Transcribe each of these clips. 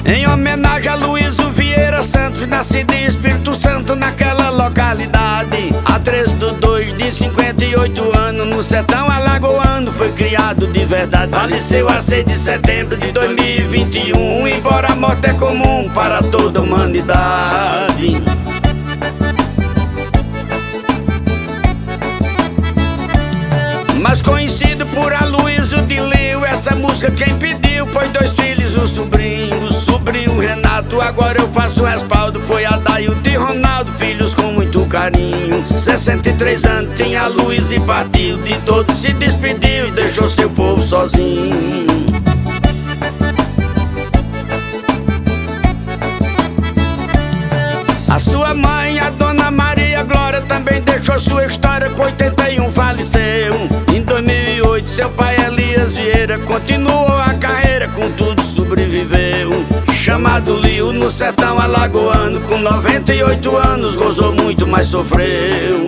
Em homenagem a Luísio Vieira Santos, nascido em Espírito Santo, naquela localidade. A 13/2 de 58 anos, no sertão alagoano, foi criado de verdade. Faleceu a 6 de setembro de 2021, embora a morte é comum para toda a humanidade. Mas conhecido por Aloysio de Lio, essa música quem pediu foi 2 filhos, o sobrinho Renato. Agora eu faço respaldo, foi Adailto e Ronaldo, filhos com muito carinho. 63 anos tinha Aloysio e partiu, de todos se despediu e deixou seu povo sozinho. A sua mãe, a Dona Maria Glória, também deixou sua história, com 81 faleceu. Em 2008 seu pai Elias Vieira continuou a carreira, contudo sobreviveu. Chamado Lio, no sertão alagoano, com 98 anos gozou muito, mas sofreu.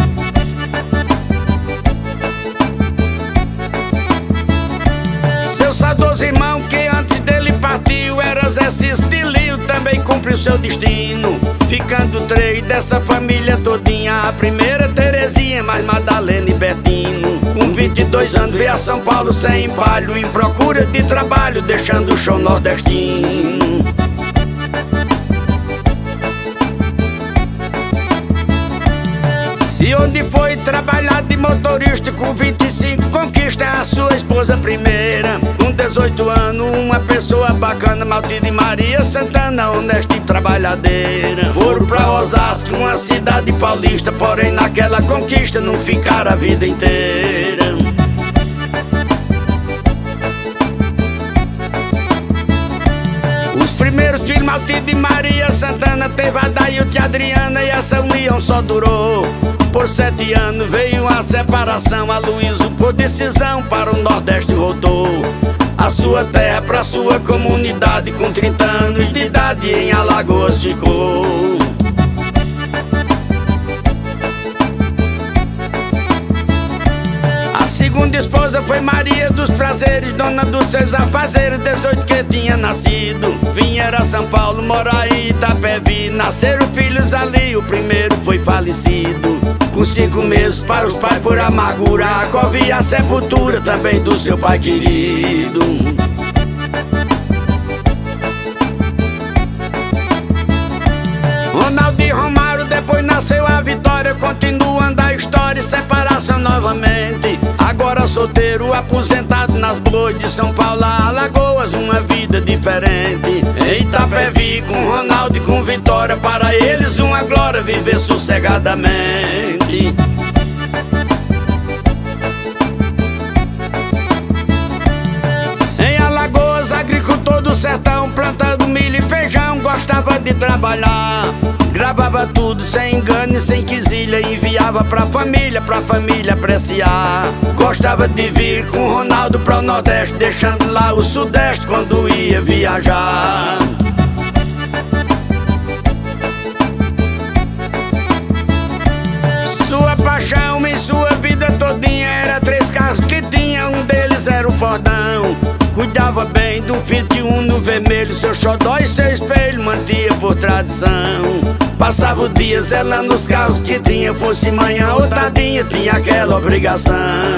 Seu saudoso irmão, que antes dele partiu, era Zé Cis de Lio, também cumpriu seu destino, ficando 3 dessa família todinha. A primeira Terezinha, mais Madalena e Betino. Com 22 anos veio a São Paulo sem empalho, em procura de trabalho, deixando o chão nordestino. E onde foi trabalhar de motorista, com 25 conquista a sua esposa primeira. Com 18 anos, uma pessoa bacana, Matilde Maria Santana, honesta e trabalhadeira. Foram pra Osasco, uma cidade paulista, porém naquela conquista não ficaram a vida inteira. Os primeiros filhos, Matilde Maria Santana, teve Adailto e Adriana, e essa união só durou por 7 anos. Veio uma separação, Aloysio por decisão para o Nordeste voltou. A sua terra pra sua comunidade, com 30 anos de idade em Alagoas ficou. A segunda esposa foi Maria dos Prazeres, dona dos seus afazeres, 18 que tinha nascido. Vieram a São Paulo, morar em Itapevi, nasceram filhos ali, o primeiro foi falecido. Com 5 meses para os pais por amargura, a cova e a sepultura também do seu pai querido. Ronaldo e Romário, depois nasceu a Vitória, continuando a história e separação novamente. Agora solteiro, aposentado nas boas de São Paulo a Alagoas, uma vida diferente. Em Itapevi, com Ronaldo e com Vitória, para eles uma glória viver sossegadamente. Em Alagoas, agricultor do sertão, plantando milho e feijão, gostava de trabalhar. Gravava tudo sem engano e sem quisilha, enviava pra família apreciar. Gostava de vir com Ronaldo para o Nordeste, deixando lá o Sudeste quando ia viajar. Sua paixão em sua vida todinha era 3 carros que tinha, um deles era o Fordão. Cuidava bem do Fiat Uno vermelho, seu xodó e seu espelho mantia por tradição. Passava o dia zelando os carros que tinha, fosse manhã ou tardinha, tinha aquela obrigação.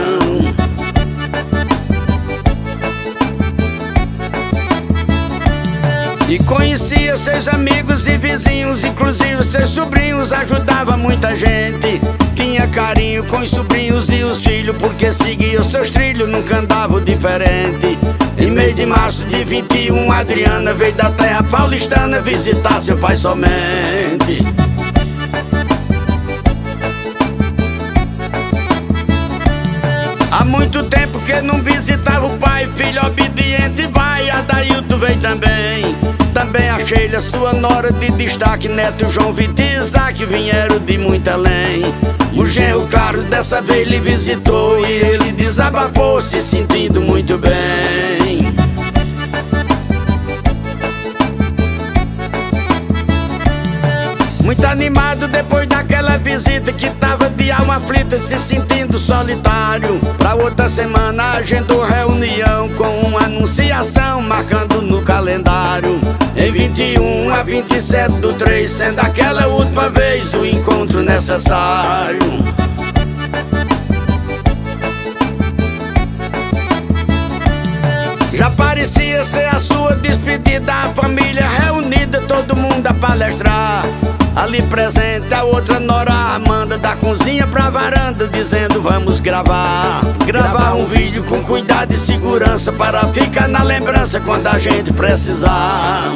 E conhecia seus amigos e vizinhos, inclusive seus sobrinhos, ajudava muita gente. Tinha carinho com os sobrinhos e os filhos, porque seguia os seus trilhos, nunca andava diferente. Em mês de março de 21, Adriana veio da terra paulistana visitar seu pai somente. Há muito tempo que não visitava o pai, filho obediente vai, Adailto veio também. Também a Sheila, sua nora de destaque, neto João Vitor e Isaac vieram de muito além. O genro Carlos dessa vez lhe visitou e ele desabafou, se sentindo muito bem. Muito animado depois daquela visita, que tava de alma aflita, se sentindo solitário. Pra outra semana agendou reunião com uma anunciação, marcando no calendário. Em 21 a 27/3, sendo aquela última vez o encontro necessário. Já parecia ser a sua despedida, a família reunida, todo mundo a palestrar. Ali presente a outra nora Amanda, da cozinha pra varanda, dizendo vamos gravar. Gravar um vídeo com cuidado e segurança, para ficar na lembrança quando a gente precisar.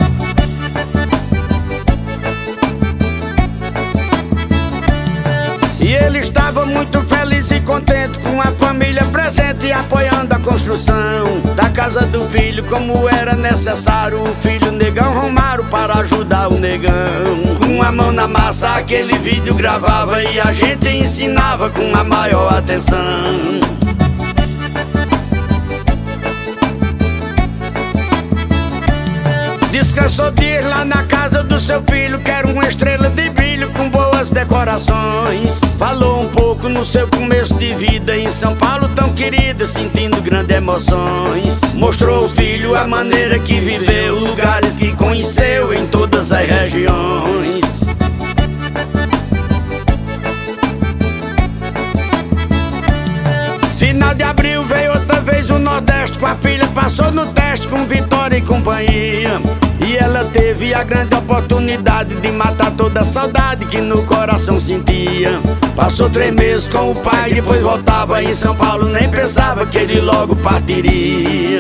E ele estava muito feliz e contente, com a família presente e apoiando a construção da casa do filho, como era necessário. O filho Negão Romário para ajudar o negão. Com a mão na massa aquele vídeo gravava e a gente ensinava com a maior atenção. Descansou dias lá na casa do seu filho, que era uma estrela de brilho com boas decorações. Falou um pouco no seu começo de vida em São Paulo tão querida, sentindo grandes emoções. Mostrou ao filho a maneira que viveu, lugares que conheceu em todas as regiões. Final de abril veio outra vez o Nordeste, com a filha passou no teste com Vitória e companhia. E ela teve a grande oportunidade de matar toda a saudade que no coração sentia. Passou 3 meses com o pai, depois voltava em São Paulo, nem pensava que ele logo partiria.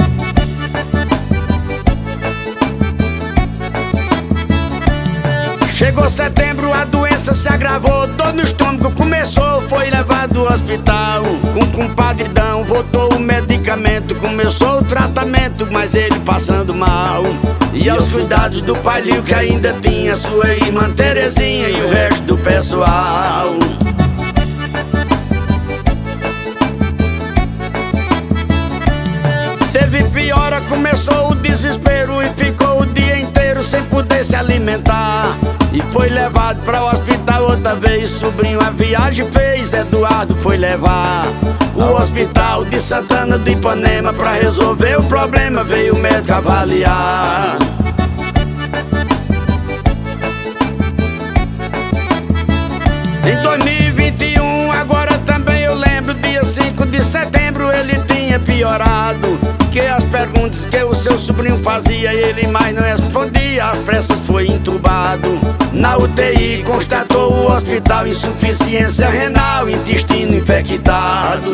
Chegou setembro, a doença se agravou, dor no estômago começou, foi levado ao hospital. Com o compadridão voltou o medicamento, começou o tratamento, mas ele passando mal. E aos cuidados do pai Lio, que ainda tinha sua irmã Terezinha e o resto do pessoal. Teve piora, começou o desespero e ficou o dia inteiro sem poder se alimentar. E foi levado para o hospital outra vez, sobrinho a viagem fez, Eduardo foi levar. O hospital de Santana do Ipanema, para resolver o problema veio o médico avaliar. Em 2021, agora também eu lembro, dia 5 de setembro ele tinha piorado, que as perguntas que o seu sobrinho fazia ele mais não respondia, às pressas foi entubado. Na UTI constatou o hospital insuficiência renal, intestino infectado.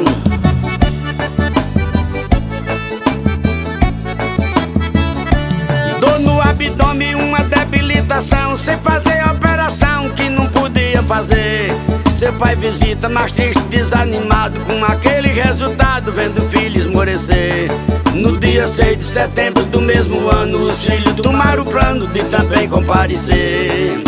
Dor no abdômen, uma debilitação, sem fazer a operação que não podia fazer. Seu pai visita mais triste, desanimado, com aquele resultado, vendo o filho esmorecer. No dia 6 de setembro do mesmo ano, os filhos tomaram o plano de também comparecer.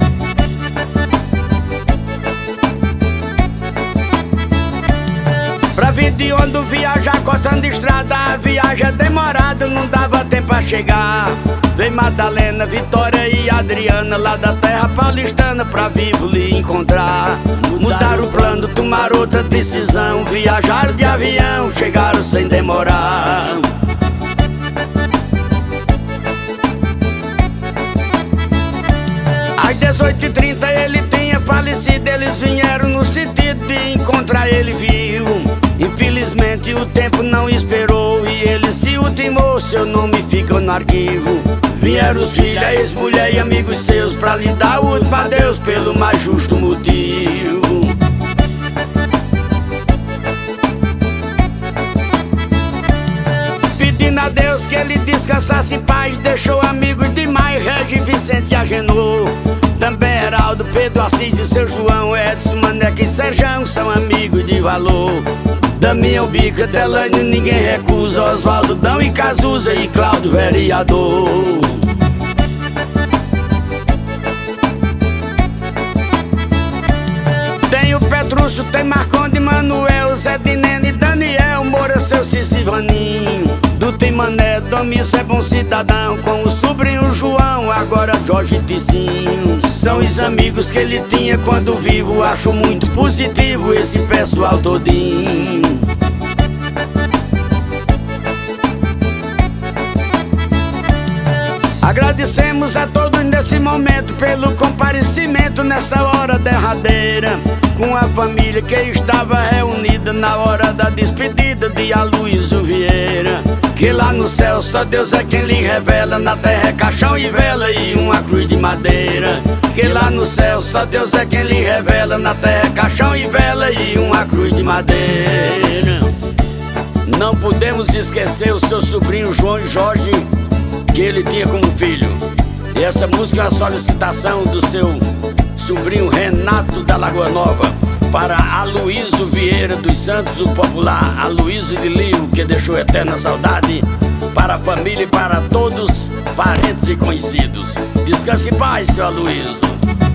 Pra vir de onde viajar cortando estrada, a viagem é demorada, não dava tempo a chegar. Veio Madalena, Vitória e Adriana, lá da terra paulistana, pra vivo lhe encontrar. Mudaram o plano, tomaram outra decisão, viajaram de avião, chegaram sem demorar. Às 18h30 ele tinha falecido, eles vieram no sentido de encontrar ele vivo. Infelizmente o tempo não esperou e ele se ultimou, seu nome ficou no arquivo. Vieram os filhos, a ex-mulher e amigos seus, pra lhe dar o último adeus pelo mais justo motivo. Pedindo a Deus que ele descansasse em paz, deixou amigos demais, Regi, Vicente e Agenor. Também Heraldo, Pedro Assis e seu João, Edson, Maneca e Serjão são amigos de valor. Damião, Bica, Delane, ninguém recusa, Oswaldo, Dão e Cazuza e Cláudio, vereador. Tem o Petrúcio, tem Marconde, Manuel, Zé de Nene, Daniel, Moura, seu Cicivaninho. Do Tem Mané, Domingos é bom cidadão, com o sobrinho João, agora Jorge e Ticinho. São os amigos que ele tinha quando vivo, acho muito positivo esse pessoal todinho. Agradecemos a todos nesse momento pelo comparecimento nessa hora derradeira, com a família que estava reunida na hora da despedida de Aloysio Vieira. Que lá no céu só Deus é quem lhe revela, na terra é caixão e vela e uma cruz de madeira. Que lá no céu só Deus é quem lhe revela, na terra é caixão e vela e uma cruz de madeira. Não podemos esquecer o seu sobrinho João Jorge, que ele tinha como filho. E essa música é uma solicitação do seu sobrinho Renato da Lagoa Nova para Aloysio Vieira dos Santos, o popular Aloysio de Lio, que deixou eterna saudade, para a família e para todos, parentes e conhecidos. Descanse em paz, seu Aloysio.